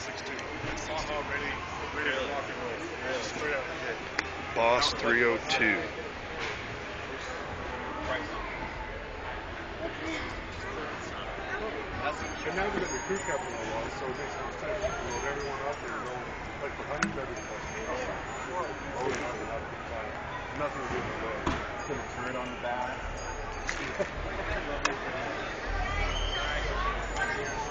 6'2". Ready to rock and roll. Straight out the gate. Boss 302. And now we're going to be crew captain a while, so it makes more sense to load everyone up and go like for honey better stuff. Loading up and having a good time. Nothing to do with load. Put a turret on the back.